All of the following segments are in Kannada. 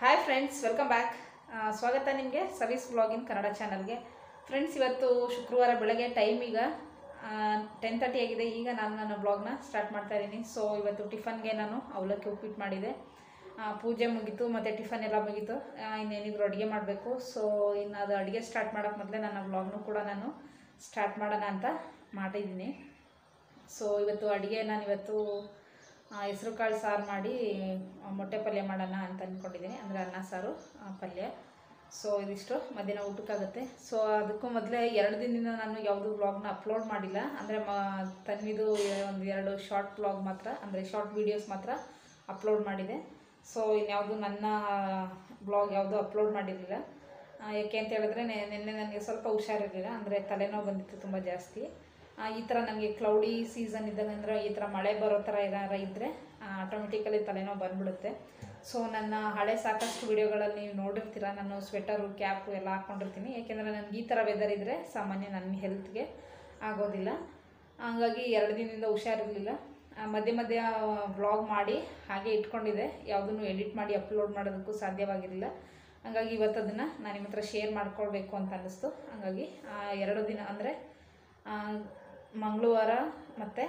Hi friends, welcome back. ಸ್ವಾಗತ ನಿಮಗೆ ಸವೀಸ್ ವ್ಲಾಗ್ ಇನ್ ಕನ್ನಡ ಚಾನಲ್ಗೆ. ಫ್ರೆಂಡ್ಸ್, ಇವತ್ತು ಶುಕ್ರವಾರ ಬೆಳಗ್ಗೆ ಟೈಮ್ ಈಗ 10:30 ಆಗಿದೆ. ಈಗ ನಾನು ನನ್ನ ಬ್ಲಾಗ್ನ ಸ್ಟಾರ್ಟ್ ಮಾಡ್ತಾ ಇದ್ದೀನಿ. ಸೊ ಇವತ್ತು ಟಿಫನ್ಗೆ ನಾನು ಅವಲಕ್ಕಿ ಉಪ್ಪಿಟ್ಟು ಮಾಡಿದೆ. ಪೂಜೆ ಮುಗೀತು ಮತ್ತು ಟಿಫನ್ ಎಲ್ಲ ಮುಗೀತು. ಇನ್ನೇನಿದ್ರು ಅಡುಗೆ ಮಾಡಬೇಕು. ಸೊ ಇನ್ನು ಅದು ಅಡುಗೆ ಸ್ಟಾರ್ಟ್ ಮಾಡೋಕ್ಕೆ ಮೊದಲೇ ನನ್ನ ಬ್ಲಾಗ್ನು ಕೂಡ ನಾನು ಸ್ಟಾರ್ಟ್ ಮಾಡೋಣ ಅಂತ ಮಾಡಿದ್ದೀನಿ. ಸೊ ಇವತ್ತು ಅಡುಗೆ ನಾನಿವತ್ತು ಹೆಸರು ಕಾಳು ಸಾರು ಮಾಡಿ ಮೊಟ್ಟೆ ಪಲ್ಯ ಮಾಡೋಣ ಅಂತ ಅಂದ್ಕೊಂಡಿದ್ದೀನಿ. ಅಂದರೆ ಅನ್ನ ಸಾರು ಪಲ್ಯ. ಸೊ ಇದಿಷ್ಟು ಮಧ್ಯಾಹ್ನ ಊಟಕ್ಕಾಗುತ್ತೆ. ಸೊ ಅದಕ್ಕೂ ಮೊದಲೇ 2 ದಿನದಿಂದ ನಾನು ಯಾವುದೂ ಬ್ಲಾಗ್ನ ಅಪ್ಲೋಡ್ ಮಾಡಿಲ್ಲ. ಅಂದರೆ ತನ್ವಿದು ಒಂದು 2 ಶಾರ್ಟ್ ಬ್ಲಾಗ್ ಮಾತ್ರ, ಅಂದರೆ ಶಾರ್ಟ್ ವೀಡಿಯೋಸ್ ಮಾತ್ರ ಅಪ್ಲೋಡ್ ಮಾಡಿದೆ. ಸೊ ಇನ್ಯಾವುದು ನನ್ನ ಬ್ಲಾಗ್ ಯಾವುದೂ ಅಪ್ಲೋಡ್ ಮಾಡಿರಲಿಲ್ಲ. ಯಾಕೆ ಅಂತ ಹೇಳಿದ್ರೆ ನಿನ್ನೆ ನನಗೆ ಸ್ವಲ್ಪ ಹುಷಾರಿರಲಿಲ್ಲ. ಅಂದರೆ ತಲೆನೋವು ಬಂದಿತ್ತು ತುಂಬ ಜಾಸ್ತಿ. ಈ ಥರ ನನಗೆ ಕ್ಲೌಡಿ ಸೀಸನ್ ಇದ್ದಾಗ, ಅಂದರೆ ಈ ಥರ ಮಳೆ ಬರೋ ಥರ ಏನಾರ ಇದ್ದರೆ ಆಟೋಮೆಟಿಕಲಿ ತಲೆನೋವು ಬಂದ್ಬಿಡುತ್ತೆ. ಸೊ ನನ್ನ ಹಳೆ ಸಾಕಷ್ಟು ವಿಡಿಯೋಗಳಲ್ಲಿ ನೀವು ನೋಡಿರ್ತೀರ, ನಾನು ಸ್ವೆಟರು ಕ್ಯಾಪು ಎಲ್ಲ ಹಾಕ್ಕೊಂಡಿರ್ತೀನಿ. ಏಕೆಂದರೆ ನನಗೆ ಈ ಥರ ವೆದರ್ ಇದ್ದರೆ ಸಾಮಾನ್ಯ ನನ್ನ ಹೆಲ್ತ್ಗೆ ಆಗೋದಿಲ್ಲ. ಹಾಗಾಗಿ 2 ದಿನದಿಂದ ಹುಷಾರಿರಲಿಲ್ಲ. ಮಧ್ಯೆ ಮಧ್ಯೆ ವ್ಲಾಗ್ ಮಾಡಿ ಹಾಗೆ ಇಟ್ಕೊಂಡಿದ್ದೆ. ಯಾವುದನ್ನು ಎಡಿಟ್ ಮಾಡಿ ಅಪ್ಲೋಡ್ ಮಾಡೋದಕ್ಕೂ ಸಾಧ್ಯವಾಗಿರಲಿಲ್ಲ. ಹಾಗಾಗಿ ಇವತ್ತು ಅದನ್ನು ನಾನು ನಿಮ್ಮ ಹತ್ರ ಶೇರ್ ಮಾಡ್ಕೊಳ್ಬೇಕು ಅಂತ ಅನ್ನಿಸ್ತು. ಹಾಗಾಗಿ 2 ದಿನ ಅಂದರೆ ಮಂಗಳವಾರ ಮತ್ತು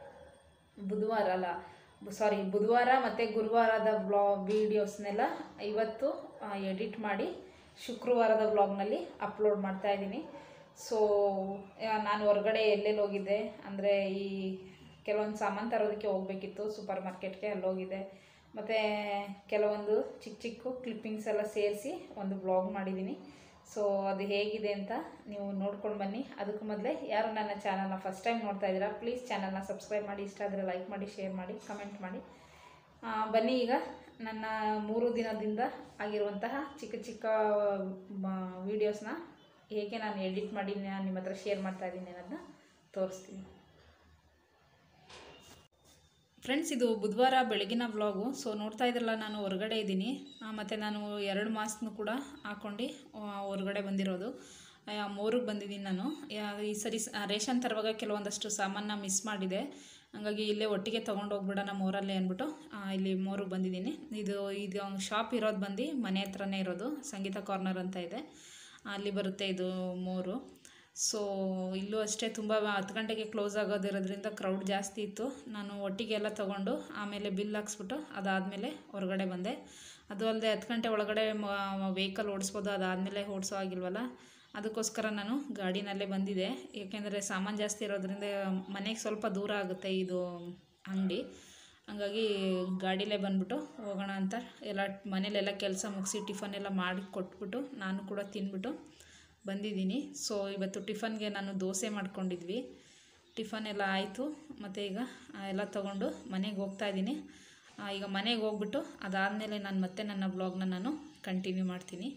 ಬುಧವಾರ ಮತ್ತು ಗುರುವಾರದ ವೀಡಿಯೋಸ್ನೆಲ್ಲ ಇವತ್ತು ಎಡಿಟ್ ಮಾಡಿ ಶುಕ್ರವಾರದ ವ್ಲಾಗ್ನಲ್ಲಿ ಅಪ್ಲೋಡ್ ಮಾಡ್ತಾಯಿದ್ದೀನಿ. ಸೊ ನಾನು ಹೊರಗಡೆ ಎಲ್ಲೆಲ್ಲಿ ಹೋಗಿದ್ದೆ ಅಂದರೆ ಈ ಕೆಲವೊಂದು ಸಾಮಾನು ತರೋದಕ್ಕೆ ಹೋಗಬೇಕಿತ್ತು, ಸೂಪರ್ ಮಾರ್ಕೆಟ್ಗೆ ಅಲ್ಲಿ ಹೋಗಿದ್ದೆ. ಮತ್ತು ಕೆಲವೊಂದು ಚಿಕ್ಕ ಚಿಕ್ಕ ಕ್ಲಿಪ್ಪಿಂಗ್ಸ್ ಎಲ್ಲ ಸೇರಿಸಿ ಒಂದು ಬ್ಲಾಗ್ ಮಾಡಿದ್ದೀನಿ. ಸೊ ಅದು ಹೇಗಿದೆ ಅಂತ ನೀವು ನೋಡ್ಕೊಂಡು ಬನ್ನಿ. ಅದಕ್ಕೂ ಮೊದಲೇ ಯಾರು ನನ್ನ ಚಾನಲ್ನ ಫಸ್ಟ್ ಟೈಮ್ ನೋಡ್ತಾ ಇದ್ದೀರಾ, ಪ್ಲೀಸ್ ಚಾನಲ್ನ ಸಬ್ಸ್ಕ್ರೈಬ್ ಮಾಡಿ, ಇಷ್ಟ ಆದರೆ ಲೈಕ್ ಮಾಡಿ, ಶೇರ್ ಮಾಡಿ, ಕಮೆಂಟ್ ಮಾಡಿ. ಬನ್ನಿ ಈಗ ನನ್ನ 3 ದಿನದಿಂದ ಆಗಿರುವಂತಹ ಚಿಕ್ಕ ಚಿಕ್ಕ ವೀಡಿಯೋಸ್ನ ಹೇಗೆ ನಾನು ಎಡಿಟ್ ಮಾಡಿ ನಾನು ನಿಮ್ಮ ಹತ್ರ ಶೇರ್ ಮಾಡ್ತಾ ಇದ್ದೀನಿ ಅನ್ನೋದನ್ನ ತೋರಿಸ್ತೀನಿ. ಫ್ರೆಂಡ್ಸ್, ಇದು ಬುಧವಾರ ಬೆಳಗಿನ ವ್ಲಾಗು. ಸೊ ನೋಡ್ತಾ ಇದ್ರಲ್ಲ, ನಾನು ಹೊರಗಡೆ ಇದ್ದೀನಿ. ಮತ್ತು ನಾನು 2 ಮಾಸ್ಕ್ನು ಕೂಡ ಹಾಕ್ಕೊಂಡು ಹೊರಗಡೆ ಬಂದಿರೋದು. ಮೋರಿಗೆ ಬಂದಿದ್ದೀನಿ ನಾನು. ಈ ಸರಿ ರೇಷನ್ ತರುವಾಗ ಕೆಲವೊಂದಷ್ಟು ಸಾಮಾನ ಮಿಸ್ ಮಾಡಿದೆ. ಹಾಗಾಗಿ ಇಲ್ಲೇ ಒಟ್ಟಿಗೆ ತೊಗೊಂಡು ಹೋಗ್ಬಿಡೋಣ ಮೋರಲ್ಲೇ ಅಂದ್ಬಿಟ್ಟು ಇಲ್ಲಿ ಮೋರಿಗೆ ಬಂದಿದ್ದೀನಿ. ಇದು ಶಾಪ್ ಇರೋದು ಬಂದು ಮನೆ ಹತ್ರನೇ ಇರೋದು, ಸಂಗೀತ ಕಾರ್ನರ್ ಅಂತ ಇದೆ, ಅಲ್ಲಿ ಬರುತ್ತೆ ಇದು ಮೋರು. ಸೊ ಇಲ್ಲೂ ಅಷ್ಟೇ ತುಂಬ 10 ಗಂಟೆಗೆ ಕ್ಲೋಸ್ ಆಗೋದಿರೋದ್ರಿಂದ ಕ್ರೌಡ್ ಜಾಸ್ತಿ ಇತ್ತು. ನಾನು ಒಟ್ಟಿಗೆ ಎಲ್ಲ ತೊಗೊಂಡು ಆಮೇಲೆ ಬಿಲ್ ಹಾಕ್ಸ್ಬಿಟ್ಟು ಅದಾದಮೇಲೆ ಹೊರಗಡೆ ಬಂದೆ. ಅದು ಅಲ್ಲದೆ 10 ಗಂಟೆ ಒಳಗಡೆ ವೆಹಿಕಲ್ ಓಡಿಸ್ಬೋದು, ಅದಾದಮೇಲೆ ಓಡಿಸೋ ಆಗಿಲ್ವಲ್ಲ, ಅದಕ್ಕೋಸ್ಕರ ನಾನು ಗಾಡಿನಲ್ಲೇ ಬಂದಿದ್ದೆ. ಏಕೆಂದರೆ ಸಾಮಾನು ಜಾಸ್ತಿ ಇರೋದ್ರಿಂದ ಮನೆಗೆ ಸ್ವಲ್ಪ ದೂರ ಆಗುತ್ತೆ ಇದು ಅಂಗಡಿ. ಹಾಗಾಗಿ ಗಾಡಿಲೇ ಬಂದ್ಬಿಟ್ಟು ಹೋಗೋಣ ಅಂತ ಎಲ್ಲ ಮನೇಲೆಲ್ಲ ಕೆಲಸ ಮುಗಿಸಿ ಟಿಫನ್ ಎಲ್ಲ ಮಾಡಿ ಕೊಟ್ಬಿಟ್ಟು ನಾನು ಕೂಡ ತಿಂದ್ಬಿಟ್ಟು ಬಂದಿದ್ದೀನಿ. ಸೊ ಇವತ್ತು ಟಿಫನ್ಗೆ ನಾನು ದೋಸೆ ಮಾಡ್ಕೊಂಡಿದ್ವಿ. ಟಿಫನ್ ಎಲ್ಲ ಆಯಿತು. ಮತ್ತು ಈಗ ಎಲ್ಲ ತೊಗೊಂಡು ಮನೆಗೆ ಹೋಗ್ತಾಯಿದ್ದೀನಿ. ಈಗ ಮನೆಗೆ ಹೋಗ್ಬಿಟ್ಟು ಅದಾದಮೇಲೆ ನಾನು ಮತ್ತೆ ನನ್ನ ಬ್ಲಾಗ್ನ ನಾನು ಕಂಟಿನ್ಯೂ ಮಾಡ್ತೀನಿ.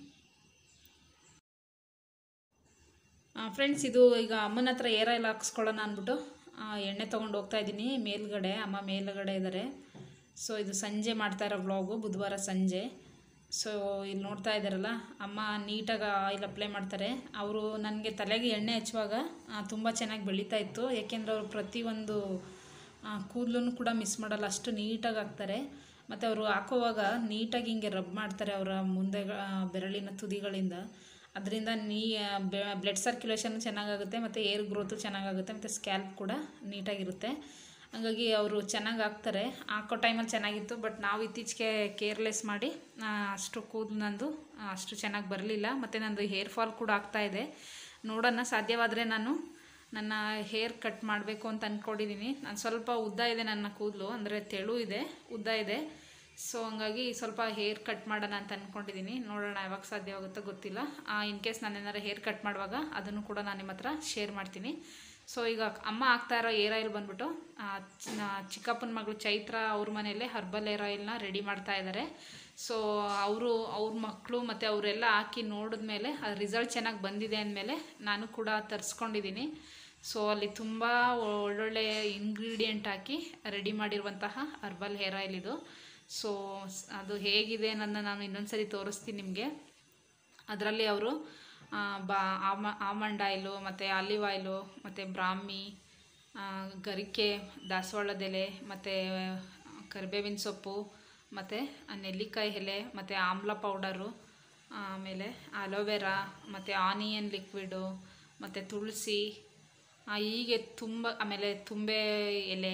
ಫ್ರೆಂಡ್ಸ್, ಇದು ಈಗ ಅಮ್ಮನ ಹತ್ರ ಏರ್ ಆಯಿಲ್ ಹಾಕ್ಸ್ಕೊಳ್ಳೋಣ ಅಂದ್ಬಿಟ್ಟು ಎಣ್ಣೆ ತೊಗೊಂಡು ಹೋಗ್ತಾಯಿದ್ದೀನಿ ಮೇಲ್ಗಡೆ. ಅಮ್ಮ ಮೇಲ್ಗಡೆ ಇದ್ದಾರೆ. ಸೊ ಇದು ಸಂಜೆ ಮಾಡ್ತಾಯಿರೋ ವ್ಲಾಗು, ಬುಧವಾರ ಸಂಜೆ. ಸೊ ಇಲ್ಲಿ ನೋಡ್ತಾ ಇದ್ದಾರಲ್ಲ, ಅಮ್ಮ ನೀಟಾಗಿ ಆಯಿಲ್ ಅಪ್ಲೈ ಮಾಡ್ತಾರೆ. ಅವರು ನನಗೆ ತಲೆಗೆ ಎಣ್ಣೆ ಹಚ್ಚುವಾಗ ತುಂಬ ಚೆನ್ನಾಗಿ ಬೆಳೀತಾ ಇತ್ತು. ಏಕೆಂದರೆ ಅವರು ಪ್ರತಿಯೊಂದು ಕೂದಲೂ ಕೂಡ ಮಿಸ್ ಮಾಡಲ್ಲ, ಅಷ್ಟು ನೀಟಾಗಿ ಹಾಕ್ತಾರೆ. ಮತ್ತು ಅವರು ಹಾಕೋವಾಗ ನೀಟಾಗಿ ಹಿಂಗೆ ರಬ್ ಮಾಡ್ತಾರೆ ಅವರ ಮುಂದೆ ಬೆರಳಿನ ತುದಿಗಳಿಂದ. ಅದರಿಂದ ಬ್ಲಡ್ ಸರ್ಕ್ಯುಲೇಷನ್ ಚೆನ್ನಾಗಾಗುತ್ತೆ, ಮತ್ತು ಏರ್ ಗ್ರೋತು ಚೆನ್ನಾಗಾಗುತ್ತೆ, ಮತ್ತು ಸ್ಕ್ಯಾಲ್ಪ್ ಕೂಡ ನೀಟಾಗಿರುತ್ತೆ. ಹಾಗಾಗಿ ಅವರು ಚೆನ್ನಾಗಿ ಹಾಕ್ತಾರೆ. ಹಾಕೋ ಟೈಮಲ್ಲಿ ಚೆನ್ನಾಗಿತ್ತು. ಬಟ್ ನಾವು ಇತ್ತೀಚೆಗೆ ಕೇರ್ಲೆಸ್ ಮಾಡಿ ಅಷ್ಟು ಕೂದಲು ನಂದು ಅಷ್ಟು ಚೆನ್ನಾಗಿ ಬರಲಿಲ್ಲ. ಮತ್ತು ನಂದು ಹೇರ್ ಫಾಲ್ ಕೂಡ ಆಗ್ತಾಯಿದೆ. ನೋಡೋಣ, ಸಾಧ್ಯವಾದರೆ ನಾನು ನನ್ನ ಹೇರ್ ಕಟ್ ಮಾಡಬೇಕು ಅಂತ ಅಂದ್ಕೊಂಡಿದ್ದೀನಿ. ನಾನು ಸ್ವಲ್ಪ ಉದ್ದ ಇದೆ ನನ್ನ ಕೂದಲು, ಅಂದರೆ ತೆಳು ಇದೆ, ಉದ್ದ ಇದೆ. ಸೊ ಹಂಗಾಗಿ ಸ್ವಲ್ಪ ಹೇರ್ ಕಟ್ ಮಾಡೋಣ ಅಂತ ಅಂದ್ಕೊಂಡಿದ್ದೀನಿ. ನೋಡೋಣ ಯಾವಾಗ ಸಾಧ್ಯವಾಗುತ್ತೋ ಗೊತ್ತಿಲ್ಲ. ಇನ್ ಕೇಸ್ ನಾನು ಏನಾರು ಹೇರ್ ಕಟ್ ಮಾಡುವಾಗ ಅದನ್ನು ಕೂಡ ನಾನು ನಿಮ್ಮ ಹತ್ರ ಶೇರ್ ಮಾಡ್ತೀನಿ. ಸೊ ಈಗ ಅಮ್ಮ ಹಾಕ್ತಾ ಇರೋ ಏರ್ ಆಯಿಲ್ ಬಂದ್ಬಿಟ್ಟು ಚಿಕ್ಕಪ್ಪನ ಮಗಳು ಚೈತ್ರ ಅವ್ರ ಮನೆಯಲ್ಲೇ ಹರ್ಬಲ್ ಏರ್ ಆಯಿಲ್ನ ರೆಡಿ ಮಾಡ್ತಾ ಇದ್ದಾರೆ. ಸೊ ಅವ್ರ ಮಕ್ಕಳು ಮತ್ತು ಅವರೆಲ್ಲ ಹಾಕಿ ನೋಡಿದ್ಮೇಲೆ ಅದು ರಿಸಲ್ಟ್ ಚೆನ್ನಾಗಿ ಬಂದಿದೆ ಅಂದಮೇಲೆ ನಾನು ಕೂಡ ತರಿಸ್ಕೊಂಡಿದ್ದೀನಿ. ಸೊ ಅಲ್ಲಿ ತುಂಬ ಒಳ್ಳೊಳ್ಳೆ ಇಂಗ್ರೀಡಿಯೆಂಟ್ ಹಾಕಿ ರೆಡಿ ಮಾಡಿರುವಂತಹ ಹರ್ಬಲ್ ಹೇರ್ ಆಯಿಲ್ ಇದು. ಸೊ ಅದು ಹೇಗಿದೆ ಅನ್ನೋದನ್ನ ನಾನು ಇನ್ನೊಂದು ಸರಿ ತೋರಿಸ್ತೀನಿ ನಿಮಗೆ. ಅದರಲ್ಲಿ ಅವರು ಆಮಂಡ್ ಆಯಿಲು ಮತ್ತು ಆಲಿವ್ ಆಯಿಲು ಮತ್ತು ಬ್ರಾಹ್ಮಿ, ಗರಿಕೆ, ದಾಸವಾಳದೆಲೆ ಮತ್ತು ಕರಿಬೇವಿನ ಸೊಪ್ಪು, ಮತ್ತು ನೆಲ್ಲಿಕಾಯಿ ಎಲೆ ಮತ್ತು ಆಮ್ಲ ಪೌಡರು, ಆಮೇಲೆ ಅಲೋವೆರಾ ಮತ್ತು ಆನಿಯನ್ ಲಿಕ್ವಿಡು ಮತ್ತು ತುಳಸಿ, ಹೀಗೆ ತುಂಬ, ಆಮೇಲೆ ತುಂಬೆ ಎಲೆ,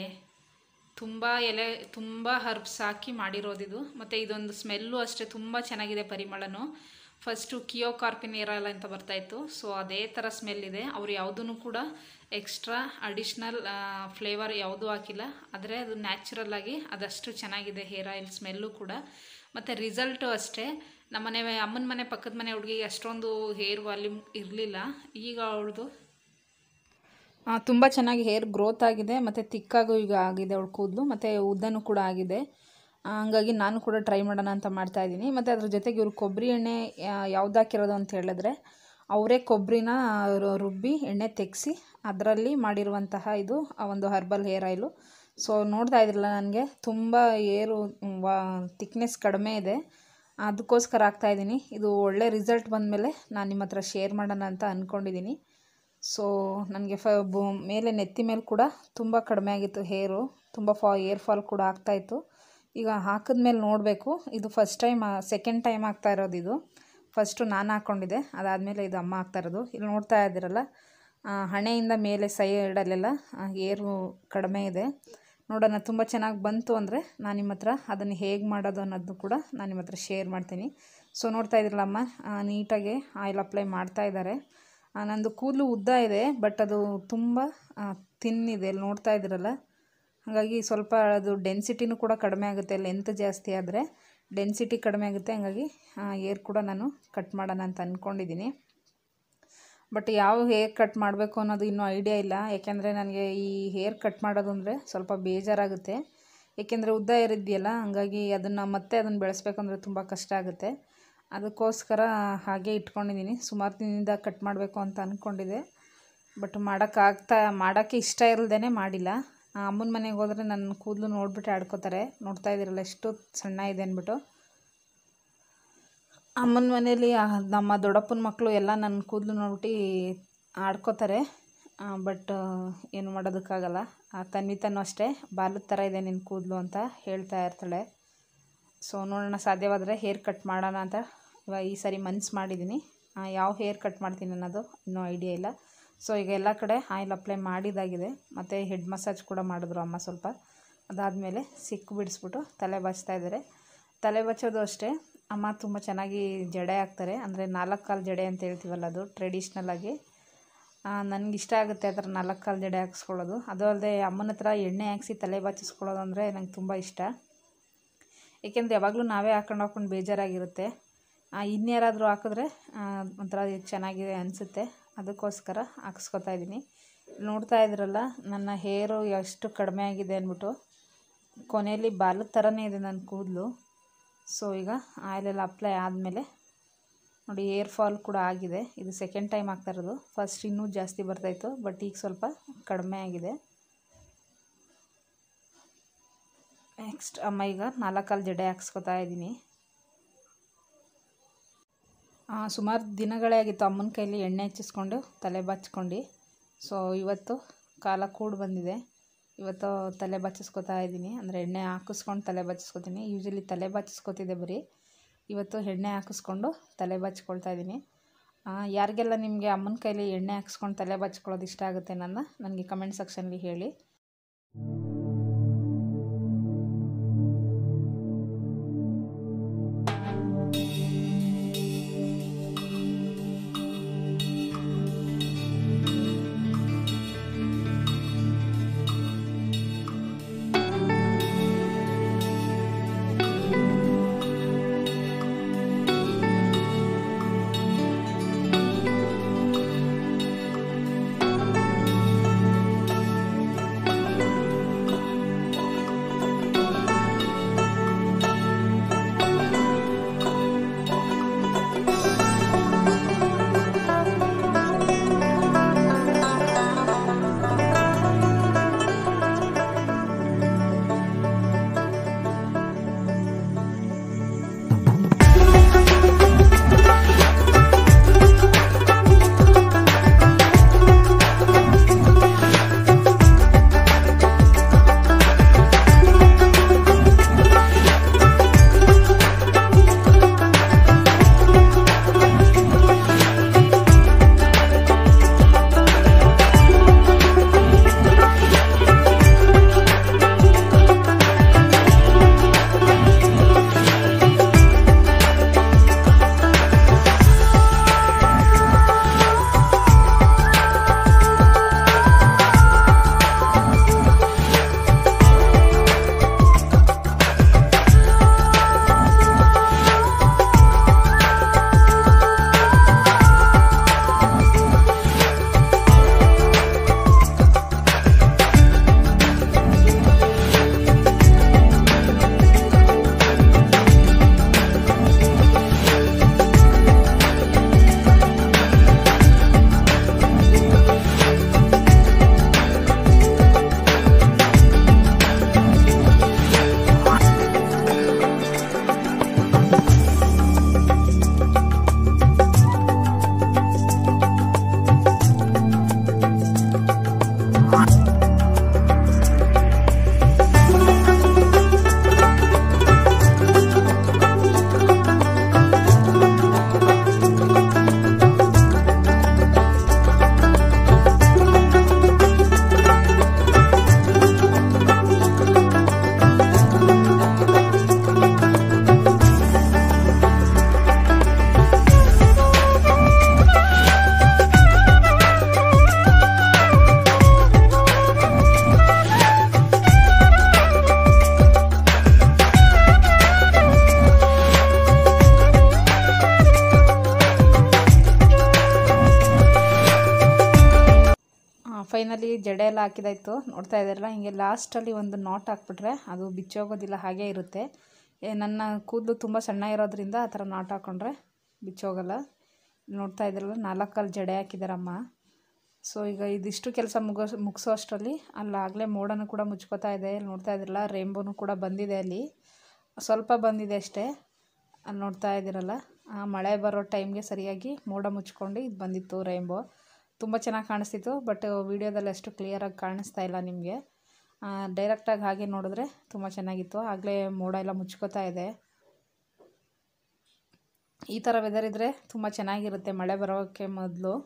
ತುಂಬ ಹರ್ಬ್ಸ್ ಹಾಕಿ ಮಾಡಿರೋದಿದು. ಮತ್ತು ಇದೊಂದು ಸ್ಮೆಲ್ಲು ಅಷ್ಟೇ ತುಂಬ ಚೆನ್ನಾಗಿದೆ, ಪರಿಮಳನೂ. ಫಸ್ಟು ಕಿಯೋಕಾರ್ಪಿನ್ ಏರ್ ಆಯಿಲ್ ಅಂತ ಬರ್ತಾಯಿತ್ತು, ಸೊ ಅದೇ ಥರ ಸ್ಮೆಲ್ ಇದೆ. ಅವ್ರು ಯಾವುದೂ ಕೂಡ ಎಕ್ಸ್ಟ್ರಾ ಅಡಿಷ್ನಲ್ ಫ್ಲೇವರ್ ಯಾವುದೂ ಹಾಕಿಲ್ಲ, ಆದರೆ ಅದು ನ್ಯಾಚುರಲ್ ಆಗಿ ಅದಷ್ಟು ಚೆನ್ನಾಗಿದೆ ಹೇರ್ ಆಯಿಲ್ ಸ್ಮೆಲ್ಲು ಕೂಡ. ಮತ್ತು ರಿಸಲ್ಟು ಅಷ್ಟೇ. ನಮ್ಮನೆ ಅಮ್ಮನ ಮನೆ ಪಕ್ಕದ ಮನೆ ಹುಡುಗಿಗೆ ಅಷ್ಟೊಂದು ಹೇರ್ ವಾಲ್ಯೂಮ್ ಇರಲಿಲ್ಲ, ಈಗ ಅವಳದು ತುಂಬ ಚೆನ್ನಾಗಿ ಹೇರ್ ಗ್ರೋತ್ ಆಗಿದೆ ಮತ್ತು ತಿಕ್ಕಾಗೂ ಈಗ ಆಗಿದೆ ಅವಳ ಕೂದಲು, ಮತ್ತು ಉದ್ದನೂ ಕೂಡ ಆಗಿದೆ. ಹಂಗಾಗಿ ನಾನು ಕೂಡ ಟ್ರೈ ಮಾಡೋಣ ಅಂತ ಮಾಡ್ತಾಯಿದ್ದೀನಿ. ಮತ್ತು ಅದ್ರ ಜೊತೆಗೆ ಇವರು ಕೊಬ್ಬರಿ ಎಣ್ಣೆ ಯಾವ್ದು ಹಾಕಿರೋದು ಅಂತ ಹೇಳಿದ್ರೆ, ಅವರೇ ಕೊಬ್ಬರಿನ ರುಬ್ಬಿ ಎಣ್ಣೆ ತೆಗೆಸಿ ಅದರಲ್ಲಿ ಮಾಡಿರುವಂತಹ ಇದು ಒಂದು ಹರ್ಬಲ್ ಹೇರ್ ಆಯಿಲು. ಸೊ ನೋಡ್ತಾ ಇದ್ರಲ್ಲ, ನನಗೆ ತುಂಬ ಏರು ತಿಕ್ನೆಸ್ ಕಡಿಮೆ ಇದೆ, ಅದಕ್ಕೋಸ್ಕರ ಹಾಕ್ತಾಯಿದ್ದೀನಿ. ಇದು ಒಳ್ಳೆ ರಿಸಲ್ಟ್ ಬಂದಮೇಲೆ ನಾನು ನಿಮ್ಮ ಹತ್ರ ಶೇರ್ ಮಾಡೋಣ ಅಂತ ಅಂದ್ಕೊಂಡಿದ್ದೀನಿ. ಸೊ ನನಗೆ ಮೇಲೆ ನೆತ್ತಿ ಮೇಲೆ ಕೂಡ ತುಂಬ ಕಡಿಮೆ ಆಗಿತ್ತು ಹೇರು, ತುಂಬ ಏರ್ ಫಾಲ್ ಕೂಡ ಆಗ್ತಾಯಿತ್ತು. ಈಗ ಹಾಕಿದ್ಮೇಲೆ ನೋಡಬೇಕು. ಇದು ಫಸ್ಟ್ ಟೈಮ್, ಸೆಕೆಂಡ್ ಟೈಮ್ ಆಗ್ತಾ ಇರೋದು ಇದು. ಫಸ್ಟು ನಾನು ಹಾಕ್ಕೊಂಡಿದ್ದೆ, ಅದಾದಮೇಲೆ ಇದು ಅಮ್ಮ ಹಾಕ್ತಾ ಇರೋದು. ಇಲ್ಲಿ ನೋಡ್ತಾ ಇದ್ದೀರಲ್ಲ, ಹಣೆಯಿಂದ ಮೇಲೆ ಸೈಡಲ್ಲೆಲ್ಲ ಏರು ಕಡಿಮೆ ಇದೆ. ನೋಡೋಣ, ತುಂಬ ಚೆನ್ನಾಗಿ ಬಂತು ಅಂದರೆ ನಾನು ನಿಮ್ಮ ಹತ್ರ ಅದನ್ನು ಹೇಗೆ ಮಾಡೋದು ಅನ್ನೋದು ಕೂಡ ನಾನು ನಿಮ್ಮ ಹತ್ರ ಶೇರ್ ಮಾಡ್ತೀನಿ. ಸೊ ನೋಡ್ತಾ ಇದ್ದೀರಲ್ಲ, ಅಮ್ಮ ನೀಟಾಗಿ ಆಯಿಲ್ ಅಪ್ಲೈ ಮಾಡ್ತಾ ಇದ್ದಾರೆ. ನಂದು ಕೂದಲು ಉದ್ದ ಇದೆ, ಬಟ್ ಅದು ತುಂಬ ತಿನ್ನಿದೆ, ಇಲ್ಲಿ ನೋಡ್ತಾ ಇದ್ದೀರಲ್ಲ. ಹಾಗಾಗಿ ಸ್ವಲ್ಪ ಅದು ಡೆನ್ಸಿಟಿನೂ ಕೂಡ ಕಡಿಮೆ ಆಗುತ್ತೆ, ಲೆಂತ್ ಜಾಸ್ತಿ ಆದರೆ ಡೆನ್ಸಿಟಿ ಕಡಿಮೆ ಆಗುತ್ತೆ. ಹಾಗಾಗಿ ಏರ್ ಕೂಡ ನಾನು ಕಟ್ ಮಾಡೋಣ ಅಂತ ಅಂದ್ಕೊಂಡಿದ್ದೀನಿ. ಬಟ್ ಯಾವ ಹೇರ್ ಕಟ್ ಮಾಡಬೇಕು ಅನ್ನೋದು ಇನ್ನೂ ಐಡಿಯಾ ಇಲ್ಲ, ಯಾಕೆಂದರೆ ನನಗೆ ಈ ಹೇರ್ ಕಟ್ ಮಾಡೋದು ಅಂದರೆ ಸ್ವಲ್ಪ ಬೇಜಾರಾಗುತ್ತೆ. ಏಕೆಂದರೆ ಉದ್ದ ಏರಿದೆಯಲ್ಲ, ಹಾಗಾಗಿ ಅದನ್ನು ಬೆಳೆಸ್ಬೇಕಂದ್ರೆ ತುಂಬ ಕಷ್ಟ ಆಗುತ್ತೆ. ಅದಕ್ಕೋಸ್ಕರ ಹಾಗೆ ಇಟ್ಕೊಂಡಿದ್ದೀನಿ. ಸುಮಾರು ದಿನದಿಂದ ಕಟ್ ಮಾಡಬೇಕು ಅಂತ ಅಂದ್ಕೊಂಡಿದ್ದೆ, ಬಟ್ ಮಾಡೋಕ್ಕೆ ಇಷ್ಟ ಇಲ್ಲದೇ ಮಾಡಿಲ್ಲ. ಅಮ್ಮನ ಮನೆಗೆ ಹೋದರೆ ನನ್ನ ಕೂದಲು ನೋಡಿಬಿಟ್ಟು ಆಡ್ಕೋತಾರೆ. ನೋಡ್ತಾ ಇದ್ದೀರಲ್ಲ ಎಷ್ಟು ಸಣ್ಣ ಇದೆ ಅಂದ್ಬಿಟ್ಟು. ಅಮ್ಮನ ಮನೇಲಿ ನಮ್ಮ ದೊಡ್ಡಪ್ಪನ ಮಕ್ಕಳು ಎಲ್ಲ ನನ್ನ ಕೂದಲು ನೋಡ್ಬಿಟ್ಟು ಆಡ್ಕೋತಾರೆ, ಬಟ್ ಏನು ಮಾಡೋದಕ್ಕಾಗಲ್ಲ. ತನ್ವಿತನೂ ಅಷ್ಟೇ, ಬಾಲದ ಥರ ಇದೆ ನಿನ್ನ ಕೂದಲು ಅಂತ ಹೇಳ್ತಾ ಇರ್ತಾಳೆ. ಸೊ ನೋಡೋಣ, ಸಾಧ್ಯವಾದರೆ ಹೇರ್ ಕಟ್ ಮಾಡೋಣ ಅಂತ ಈ ಸಾರಿ ಮನ್ಸು ಮಾಡಿದ್ದೀನಿ. ಯಾವ ಹೇರ್ ಕಟ್ ಮಾಡ್ತೀನಿ ಅನ್ನೋದು ಇನ್ನೂ ಐಡಿಯಾ ಇಲ್ಲ. ಸೊ ಈಗ ಎಲ್ಲ ಕಡೆ ಆಯಿಲ್ ಅಪ್ಲೈ ಮಾಡಿದಾಗಿದೆ, ಮತ್ತು ಹೆಡ್ ಮಸಾಜ್ ಕೂಡ ಮಾಡಿದ್ರು ಅಮ್ಮ ಸ್ವಲ್ಪ. ಅದಾದಮೇಲೆ ಸಿಕ್ಕು ಬಿಡಿಸ್ಬಿಟ್ಟು ತಲೆ ಬಾಚ್ತಾ ಇದ್ದಾರೆ. ತಲೆ ಬಾಚೋದು ಅಷ್ಟೇ, ಅಮ್ಮ ತುಂಬ ಚೆನ್ನಾಗಿ ಜಡೆ ಹಾಕ್ತಾರೆ, ಅಂದರೆ 4 ಕಾಲು ಜಡೆ ಅಂತ ಹೇಳ್ತೀವಲ್ಲ, ಅದು ಟ್ರೆಡಿಷ್ನಲ್ಲಾಗಿ ನನಗಿಷ್ಟ ಆಗುತ್ತೆ ಆ ಥರ 4 ಕಾಲು ಜಡೆ ಹಾಕ್ಸ್ಕೊಳ್ಳೋದು. ಅದು ಅಲ್ಲದೆ ಅಮ್ಮನ ಹತ್ರ ಎಣ್ಣೆ ಹಾಕ್ಸಿ ತಲೆ ಬಾಚಿಸ್ಕೊಳ್ಳೋದು ಅಂದರೆ ನಂಗೆ ತುಂಬ ಇಷ್ಟ. ಏಕೆಂದರೆ ಯಾವಾಗಲೂ ನಾವೇ ಹಾಕೊಂಡು ಬೇಜಾರಾಗಿರುತ್ತೆ, ಇನ್ಯಾರಾದರೂ ಹಾಕಿದ್ರೆ ಒಂಥರ ಚೆನ್ನಾಗಿದೆ ಅನಿಸುತ್ತೆ. ಅದಕ್ಕೋಸ್ಕರ ಹಾಕ್ಸ್ಕೊತಾ ಇದ್ದೀನಿ. ನೋಡ್ತಾ ಇದ್ರಲ್ಲ, ನನ್ನ ಹೇರು ಎಷ್ಟು ಕಡಿಮೆ ಆಗಿದೆ ಅಂದ್ಬಿಟ್ಟು. ಕೊನೆಯಲ್ಲಿ ಬಾಲದ ಥರನೇ ಇದೆ ನನ್ನ ಕೂದಲು. ಸೊ ಈಗ ಆಯಿಲೆಲ್ಲ ಅಪ್ಲೈ ಆದಮೇಲೆ ನೋಡಿ, ಏರ್ ಫಾಲ್ ಕೂಡ ಆಗಿದೆ. ಇದು ಸೆಕೆಂಡ್ ಟೈಮ್ ಆಗ್ತಾ ಇರೋದು. ಫಸ್ಟ್ ಇನ್ನೂ ಜಾಸ್ತಿ ಬರ್ತಾಯಿತ್ತು, ಬಟ್ ಈಗ ಸ್ವಲ್ಪ ಕಡಿಮೆ ಆಗಿದೆ. ನೆಕ್ಸ್ಟ್ ಅಮ್ಮ ಈಗ 4 ಕಾಲು ಜಡೆ ಹಾಕ್ಸ್ಕೊತಾ ಇದ್ದೀನಿ. ಸುಮಾರು ದಿನಗಳೇ ಆಗಿತ್ತು ಅಮ್ಮನ ಕೈಲಿ ಎಣ್ಣೆ ಹಚ್ಚಿಸ್ಕೊಂಡು ತಲೆ ಬಾಚ್ಕೊಂಡು. ಸೊ ಇವತ್ತು ಕಾಲ ಕೂಡಿ ಬಂದಿದೆ, ಇವತ್ತು ತಲೆ ಬಾಚಿಸ್ಕೊತಾ ಇದ್ದೀನಿ, ಅಂದರೆ ಎಣ್ಣೆ ಹಾಕಿಸ್ಕೊಂಡು ತಲೆ ಬಾಚಿಸ್ಕೊತೀನಿ. ಯೂಶಲಿ ತಲೆ ಬಾಚಿಸ್ಕೊತಿದ್ದೆ ಬರೀ, ಇವತ್ತು ಎಣ್ಣೆ ಹಾಕಿಸ್ಕೊಂಡು ತಲೆ ಬಾಚ್ಕೊಳ್ತಾ ಇದ್ದೀನಿ. ಯಾರಿಗೆಲ್ಲ ನಿಮಗೆ ಅಮ್ಮನ ಕೈಲಿ ಎಣ್ಣೆ ಹಾಕ್ಸ್ಕೊಂಡು ತಲೆ ಬಾಚ್ಕೊಳ್ಳೋದು ಇಷ್ಟ ಆಗುತ್ತೆ ನನಗೆ ಕಮೆಂಟ್ ಸೆಕ್ಷನ್ಲಿ ಹೇಳಿ. ಫೈನಲಿ ಜಡೆ ಎಲ್ಲ ಹಾಕಿದಾಯಿತು. ನೋಡ್ತಾ ಇದ್ದಾರಲ್ಲ, ಹಿಂಗೆ ಲಾಸ್ಟಲ್ಲಿ ಒಂದು ನಾಟ್ ಹಾಕ್ಬಿಟ್ರೆ ಅದು ಬಿಚ್ಚೋಗೋದಿಲ್ಲ, ಹಾಗೇ ಇರುತ್ತೆ. ನನ್ನ ಕೂದಲು ತುಂಬ ಸಣ್ಣ ಇರೋದ್ರಿಂದ ಆ ಥರ ನಾಟ್ ಹಾಕ್ಕೊಂಡ್ರೆ ಬಿಚ್ಚೋಗಲ್ಲ. ನೋಡ್ತಾ ಇದ್ದಾರಲ್ಲ, 4 ಜಡೆ ಹಾಕಿದಾರಮ್ಮ. ಸೊ ಈಗ ಇದಿಷ್ಟು ಕೆಲಸ ಮುಗಿಸೋ ಅಷ್ಟರಲ್ಲಿ ಅಲ್ಲಾಗಲೇ ಮೋಡನೂ ಕೂಡ ಮುಚ್ಕೋತಾ ಇದೆ. ನೋಡ್ತಾ ಇದ್ದೀರಲ್ಲ, ರೇಂಬೋನು ಕೂಡ ಬಂದಿದೆ. ಅಲ್ಲಿ ಸ್ವಲ್ಪ ಬಂದಿದೆ ಅಷ್ಟೇ. ಅಲ್ಲಿ ನೋಡ್ತಾ ಇದ್ದೀರಲ್ಲ, ಮಳೆ ಬರೋ ಟೈಮ್ಗೆ ಸರಿಯಾಗಿ ಮೋಡ ಮುಚ್ಕೊಂಡು ಇದು ಬಂದಿತ್ತು ರೇಂಬೋ. ತುಂಬ ಚೆನ್ನಾಗಿ ಕಾಣಿಸ್ತಿತ್ತು. ಬಟ್ ವೀಡಿಯೋದಲ್ಲಿ ಅಷ್ಟು ಕ್ಲಿಯರಾಗಿ ಕಾಣಿಸ್ತಾ ಇಲ್ಲ ನಿಮಗೆ. ಡೈರೆಕ್ಟಾಗಿ ಹಾಗೆ ನೋಡಿದ್ರೆ ತುಂಬ ಚೆನ್ನಾಗಿತ್ತು. ಆಗಲೇ ಮೋಡ ಎಲ್ಲ ಮುಚ್ಕೋತಾ ಇದೆ. ಈ ಥರ ವೆದರ್ ಇದ್ದರೆ ತುಂಬ ಚೆನ್ನಾಗಿರುತ್ತೆ ಮಳೆ ಬರೋಕ್ಕೆ ಮೊದಲು.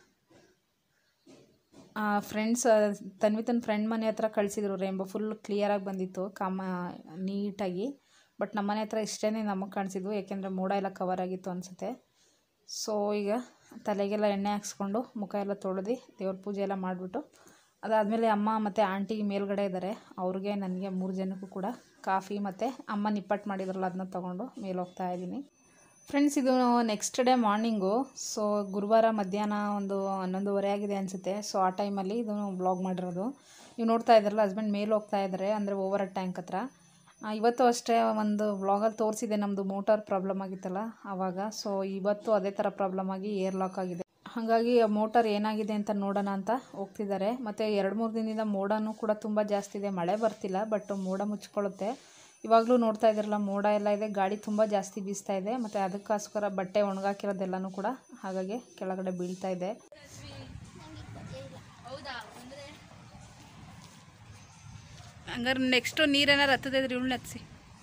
ಫ್ರೆಂಡ್ಸ್ ತನ್ನ ಫ್ರೆಂಡ್ ಮನೆ ಹತ್ರ ಕಳಿಸಿದ್ರು. ರೇಂಬೋ ಫುಲ್ ಕ್ಲಿಯರಾಗಿ ಬಂದಿತ್ತು, ನೀಟಾಗಿ. ಬಟ್ ನಮ್ಮ ಮನೆ ಹತ್ರ ಇಷ್ಟೇ ನಮಗೆ ಕಾಣಿಸಿದ್ವು, ಏಕೆಂದರೆ ಮೋಡ ಎಲ್ಲ ಕವರ್ ಆಗಿತ್ತು ಅನಿಸುತ್ತೆ. ಸೊ ಈಗ ತಲೆಗೆಲ್ಲ ಎಣ್ಣೆ ಹಾಕ್ಸ್ಕೊಂಡು ಮುಖ ಎಲ್ಲ ತೊಳೆದು ದೇವ್ರ ಪೂಜೆ ಎಲ್ಲ ಮಾಡಿಬಿಟ್ಟು ಅದಾದಮೇಲೆ ಅಮ್ಮ ಮತ್ತು ಆಂಟಿ ಮೇಲ್ಗಡೆ ಇದ್ದಾರೆ. ಅವ್ರಿಗೆ ನನಗೆ 3 ಜನಕ್ಕೂ ಕೂಡ ಕಾಫಿ ಮತ್ತು ಅಮ್ಮ ನಿಪ್ಪಟ್ಟು ಮಾಡಿದ್ರಲ್ಲ ಅದನ್ನ ತೊಗೊಂಡು ಮೇಲೆ ಹೋಗ್ತಾ ಇದ್ದೀನಿ. ಫ್ರೆಂಡ್ಸ್, ಇದು ನೆಕ್ಸ್ಟ್ ಡೇ ಮಾರ್ನಿಂಗು. ಸೊ ಗುರುವಾರ ಮಧ್ಯಾಹ್ನ ಒಂದು 11:30 ಆಗಿದೆ ಅನಿಸುತ್ತೆ. ಸೊ ಆ ಟೈಮಲ್ಲಿ ಇದು ವ್ಲಾಗ್ ಮಾಡಿರೋದು. ನೀವು ನೋಡ್ತಾ ಇದ್ದಾರಲ್ಲ, ಹಸ್ಬೆಂಡ್ ಮೇಲೆ ಹೋಗ್ತಾ ಇದ್ದಾರೆ, ಅಂದರೆ ಓವರ್ ಟ್ಯಾಂಕ್ ಹತ್ರ. ಇವತ್ತು ಅಷ್ಟೇ ಒಂದು ವ್ಲಾಗಲ್ಲಿ ತೋರಿಸಿದೆ, ನಮ್ಮದು ಮೋಟಾರ್ ಪ್ರಾಬ್ಲಮ್ ಆಗಿತ್ತಲ್ಲ ಆವಾಗ. ಸೊ ಇವತ್ತು ಅದೇ ಥರ ಪ್ರಾಬ್ಲಮ್ ಆಗಿ ಏರ್ ಲಾಕ್ ಆಗಿದೆ. ಹಾಗಾಗಿ ಮೋಟಾರ್ ಏನಾಗಿದೆ ಅಂತ ನೋಡೋಣ ಅಂತ ಹೋಗ್ತಿದ್ದಾರೆ. ಮತ್ತು 2-3 ದಿನದಿಂದ ಮೋಡನೂ ಕೂಡ ತುಂಬ ಜಾಸ್ತಿ ಇದೆ. ಮಳೆ ಬರ್ತಿಲ್ಲ, ಬಟ್ ಮೋಡ ಮುಚ್ಕೊಳ್ಳುತ್ತೆ. ಇವಾಗಲೂ ನೋಡ್ತಾ ಇದ್ದಾರಲ್ಲ, ಮೋಡ ಎಲ್ಲ ಇದೆ, ಗಾಳಿ ತುಂಬ ಜಾಸ್ತಿ ಬೀಸ್ತಾ ಇದೆ. ಮತ್ತು ಅದಕ್ಕೋಸ್ಕರ ಬಟ್ಟೆ ಒಣಗಾಕಿರೋದೆಲ್ಲನೂ ಕೂಡ ಹಾಗಾಗಿ ಕೆಳಗಡೆ ಬೀಳ್ತಾ ಇದೆ. ಹಂಗಾರೆ ನೆಕ್ಸ್ಟು ನೀರೇನಾರು ಹತ್ತದಿದ್ರೆ ಇವಳು ಹತ್ತಿಸಿ.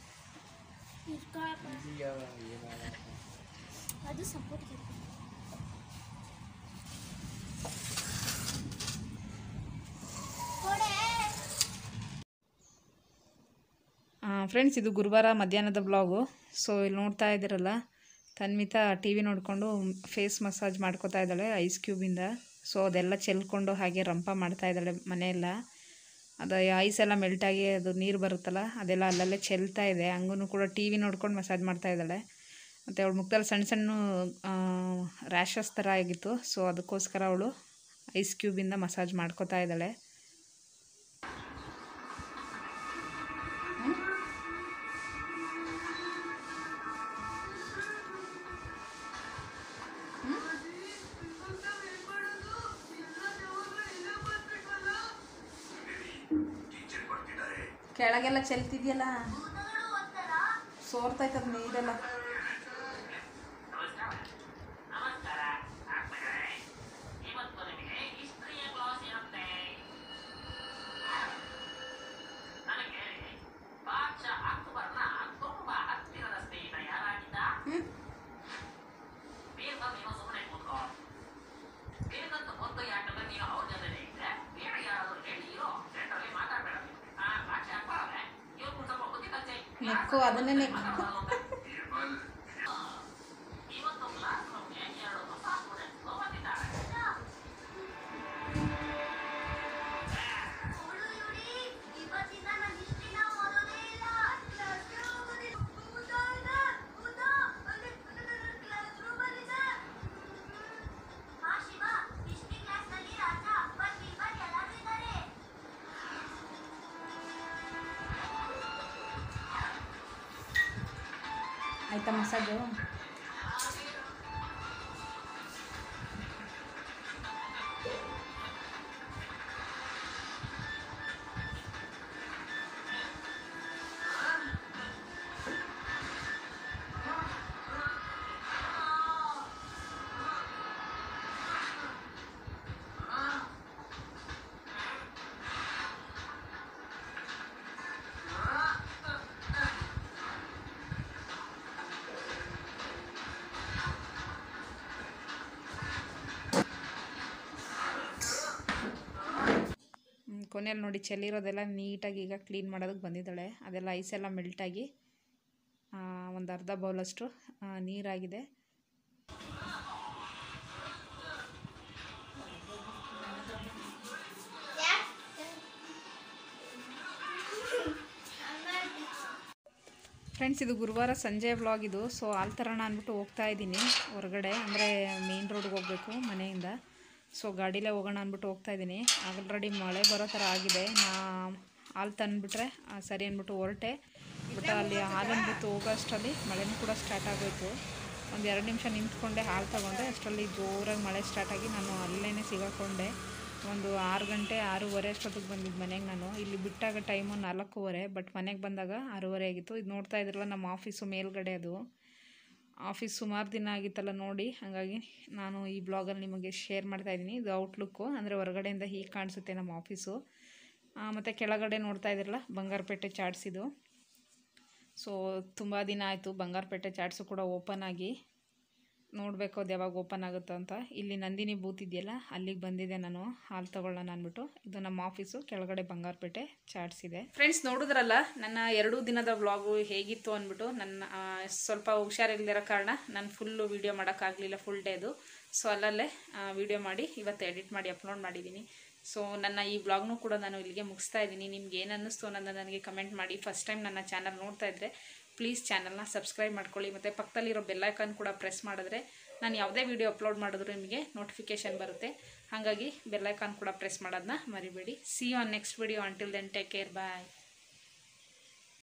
ಫ್ರೆಂಡ್ಸ್, ಇದು ಗುರುವಾರ ಮಧ್ಯಾಹ್ನದ ಬ್ಲಾಗು. ಸೊ ಇಲ್ಲಿ ನೋಡ್ತಾ ಇದ್ದೀರಲ್ಲ, ತನ್ವಿತಾ ಟಿ ವಿ ನೋಡಿಕೊಂಡು ಫೇಸ್ ಮಸಾಜ್ ಮಾಡ್ಕೋತಾ ಇದ್ದಾಳೆ ಐಸ್ ಕ್ಯೂಬಿಂದ. ಸೊ ಅದೆಲ್ಲ ಚೆಲ್ಕೊಂಡು ಹಾಗೆ ರಂಪ ಮಾಡ್ತಾ ಇದ್ದಾಳೆ ಮನೆಯೆಲ್ಲ. ಅದು ಐಸ್ ಎಲ್ಲ ಮೆಲ್ಟಾಗಿ ಅದು ನೀರು ಬರುತ್ತಲ್ಲ, ಅದೆಲ್ಲ ಅಲ್ಲಲ್ಲೇ ಚೆಲ್ತಾ ಇದೆ. ಹಂಗೂ ಕೂಡ ಟಿ ವಿ ನೋಡ್ಕೊಂಡು ಮಸಾಜ್ ಮಾಡ್ತಾ ಇದ್ದಾಳೆ. ಮತ್ತು ಅವಳು ಮುಖದಲ್ಲಿ ಸಣ್ಣ ಸಣ್ಣ ರ್ಯಾಷಸ್ ಥರ ಆಗಿತ್ತು. ಸೊ ಅದಕ್ಕೋಸ್ಕರ ಅವಳು ಐಸ್ ಕ್ಯೂಬಿಂದ ಮಸಾಜ್ ಮಾಡ್ಕೋತಾ ಇದ್ದಾಳೆ. ಕೆಳಗೆಲ್ಲ ಚೆಲ್ತಿದ್ಯಲ್ಲ, ಸೋರ್ತೈತದ ನೀರೆಲ್ಲ. ನೆಕ್ಕು ಅದನ್ನೇ ನೆಕ್ಕು. ಆಯ್ತಾ ಮಸಾಜು? ಕೊನೆಯಲ್ಲಿ ನೋಡಿ, ಚೆಲ್ಲಿರೋದೆಲ್ಲ ನೀಟಾಗಿ ಈಗ ಕ್ಲೀನ್ ಮಾಡೋದಕ್ಕೆ ಬಂದಿದ್ದಾಳೆ. ಅದೆಲ್ಲ ಐಸೆಲ್ಲ ಮೆಲ್ಟಾಗಿ ಒಂದು ಅರ್ಧ ಬೌಲಷ್ಟು ನೀರಾಗಿದೆ. ಫ್ರೆಂಡ್ಸ್, ಇದು ಗುರುವಾರ ಸಂಜೆ ವ್ಲಾಗ್ ಇದು. ಸೊ ಹಾಲು ತರೋಣ ಅಂದ್ಬಿಟ್ಟು ಹೋಗ್ತಾ ಇದ್ದೀನಿ ಹೊರಗಡೆ, ಅಂದರೆ ಮೇನ್ ರೋಡ್ಗೆ ಹೋಗಬೇಕು ಮನೆಯಿಂದ. ಸೊ ಗಾಡಿಲೇ ಹೋಗೋಣ ಅಂದ್ಬಿಟ್ಟು ಹೋಗ್ತಾಯಿದ್ದೀನಿ. ಆಲ್ರೆಡಿ ಮಳೆ ಬರೋ ಥರ ಆಗಿದೆ. ಹಾಲು ತಂದುಬಿಟ್ರೆ ಸರಿ ಅಂದ್ಬಿಟ್ಟು ಹೊರಟೆ. ಬಟ್ ಅಲ್ಲಿ ಹಾಲನ್ನು ಬಿಟ್ಟು ಹೋಗೋ ಅಷ್ಟರಲ್ಲಿ ಮಳೆನೂ ಕೂಡ ಸ್ಟಾರ್ಟ್ ಆಗೋಯಿತು. ಒಂದು 2 ನಿಮಿಷ ನಿಂತ್ಕೊಂಡೆ, ಹಾಲು ತೊಗೊಂಡೆ. ಅಷ್ಟರಲ್ಲಿ ಜೋರಾಗಿ ಮಳೆ ಸ್ಟಾರ್ಟಾಗಿ ನಾನು ಅಲ್ಲೇ ಸಿಗಾಕೊಂಡೆ. ಒಂದು 6 ಗಂಟೆ 6:15 ಅಷ್ಟೊತ್ತಿಗೆ ಬಂದಿದ್ದು ಮನೆಗೆ ನಾನು. ಇಲ್ಲಿ ಬಿಟ್ಟಾಗ ಟೈಮು 4:15, ಬಟ್ ಮನೆಗೆ ಬಂದಾಗ 6:30 ಆಗಿತ್ತು. ಇದು ನೋಡ್ತಾ ಇದ್ರಲ್ಲ ನಮ್ಮ ಆಫೀಸು ಮೇಲ್ಗಡೆ, ಅದು ಆಫೀಸ್ ಸುಮಾರು ದಿನ ಆಗಿತ್ತಲ್ಲ ನೋಡಿ, ಹಾಗಾಗಿ ನಾನು ಈ ಬ್ಲಾಗಲ್ಲಿ ನಿಮಗೆ ಶೇರ್ ಮಾಡ್ತಾಯಿದ್ದೀನಿ. ಇದು ಔಟ್ಲುಕ್ಕು, ಅಂದರೆ ಹೊರಗಡೆಯಿಂದ ಹೀಗೆ ಕಾಣಿಸುತ್ತೆ ನಮ್ಮ ಆಫೀಸು. ಮತ್ತು ಕೆಳಗಡೆ ನೋಡ್ತಾ ಇದ್ರಲ್ಲ ಬಂಗಾರಪೇಟೆ ಚಾಟ್ಸಿದು. ಸೊ ತುಂಬ ದಿನ ಆಯಿತು ಬಂಗಾರಪೇಟೆ ಚಾಟ್ಸು ಕೂಡ ಓಪನ್ ಆಗಿ. ನೋಡಬೇಕು ಅದು ಯಾವಾಗ ಓಪನ್ ಆಗುತ್ತೋ ಅಂತ. ಇಲ್ಲಿ ನಂದಿನಿ ಬೂತ್ ಇದೆಯಲ್ಲ, ಅಲ್ಲಿಗೆ ಬಂದಿದ್ದೆ ನಾನು ಹಾಲು ತೊಗೊಳ್ಳೋಣ ಅಂದ್ಬಿಟ್ಟು. ಇದು ನಮ್ಮ ಆಫೀಸು, ಕೆಳಗಡೆ ಬಂಗಾರಪೇಟೆ ಚಾಟ್ಸ್ ಇದೆ. ಫ್ರೆಂಡ್ಸ್ ನೋಡಿದ್ರಲ್ಲ ನನ್ನ 2 ದಿನದ ವ್ಲಾಗು ಹೇಗಿತ್ತು ಅಂದ್ಬಿಟ್ಟು. ನನ್ನ ಸ್ವಲ್ಪ ಹುಷಾರಿಲ್ಲದಿರೋ ಕಾರಣ ನಾನು ಫುಲ್ಲು ವೀಡಿಯೋ ಮಾಡೋಕ್ಕಾಗಲಿಲ್ಲ, ಫುಲ್ ಡೇದು. ಸೊ ಅಲ್ಲಲ್ಲೇ ವೀಡಿಯೋ ಮಾಡಿ ಇವತ್ತು ಎಡಿಟ್ ಮಾಡಿ ಅಪ್ಲೋಡ್ ಮಾಡಿದ್ದೀನಿ. ಸೊ ನನ್ನ ಈ ವ್ಲಾಗ್ನೂ ಕೂಡ ನಾನು ಇಲ್ಲಿಗೆ ಮುಗಿಸ್ತಾ ಇದ್ದೀನಿ. ನಿಮ್ಗೆ ಏನು ಅನ್ನಿಸ್ತು ಅನ್ನೋದನ್ನ ನನಗೆ ಕಮೆಂಟ್ ಮಾಡಿ. ಫಸ್ಟ್ ಟೈಮ್ ನನ್ನ ಚಾನಲ್ ನೋಡ್ತಾ ಇದ್ದರೆ ಪ್ಲೀಸ್ ಚಾನಲ್ನ ಸಬ್ಸ್ಕ್ರೈಬ್ ಮಾಡ್ಕೊಳ್ಳಿ. ಮತ್ತು ಪಕ್ಕದಲ್ಲಿರೋ ಬೆಲ್ಲೈಕನ್ ಕೂಡ ಪ್ರೆಸ್ ಮಾಡಿದ್ರೆ ನಾನು ಯಾವುದೇ ವೀಡಿಯೋ ಅಪ್ಲೋಡ್ ಮಾಡಿದ್ರು ನಿಮಗೆ ನೋಟಿಫಿಕೇಷನ್ ಬರುತ್ತೆ. ಹಾಗಾಗಿ ಬೆಲ್ಲೈಕಾನ್ ಕೂಡ ಪ್ರೆಸ್ ಮಾಡೋದನ್ನ ಮರಿಬೇಡಿ. See you on next video. Until then take care, bye.